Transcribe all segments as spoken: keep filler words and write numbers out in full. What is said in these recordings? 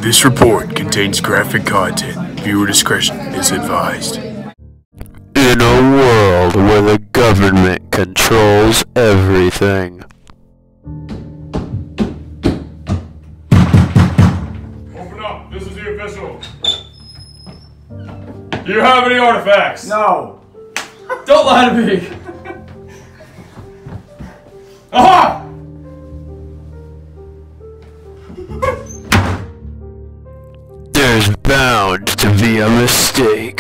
This report contains graphic content. Viewer discretion is advised. In a world where the government controls everything. Open up. This is the official. Do you have any artifacts? No. Don't lie to me. Aha! There's bound to be a mistake.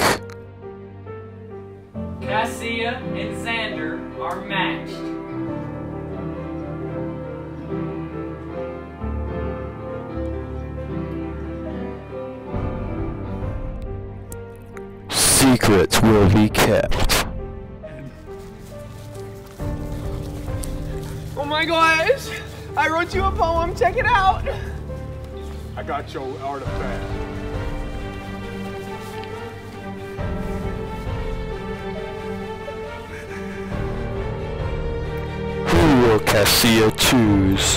Cassia and Xander are matched. Secrets will be kept. Oh my gosh! I wrote you a poem, check it out! I got your artifact. Who will Cassia choose?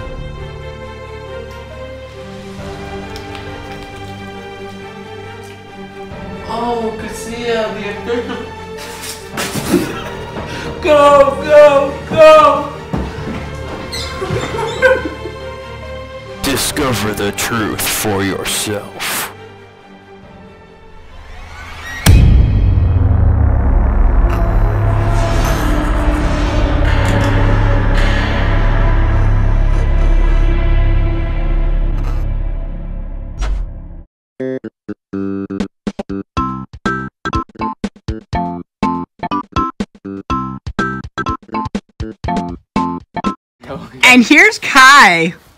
Oh, Cassia, the official. Go, go, go! Discover the truth for yourself. And here's Kai.